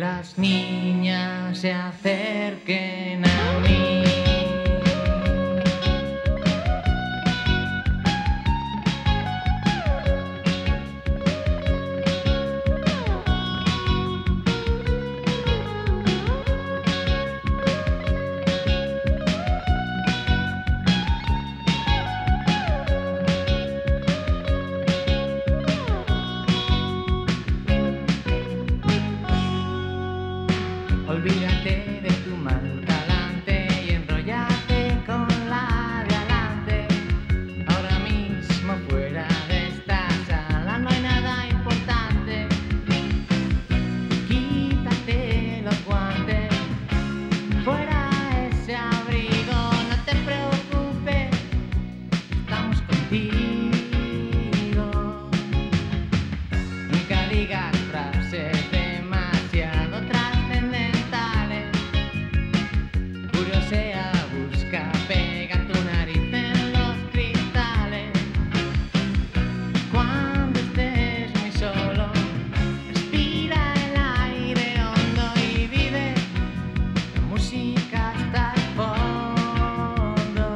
las niñas se acerquen a mí. Olvídate de tu mal talante y enrollate con la de adelante. Ahora mismo fuera de esta sala no hay nada importante. Quítate los guantes, fuera ese abrigo, no te preocupes, estamos contigo. Nunca digas frases demasiado trascendentales. Curiosea, busca, pega tu nariz en los cristales. Cuando estés muy solo, respira el aire hondo y vive la música hasta el fondo.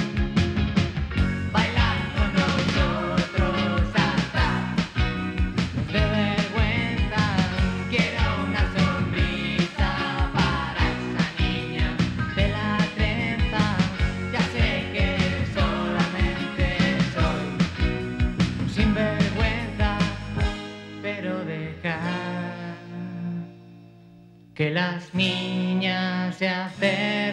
Bailar con nosotros hasta nos dé vergüenza. Quiero una sonrisa para esa niña de la trenza. Ya sé que solamente soy un sinvergüenza, pero dejar que las niñas se acerquen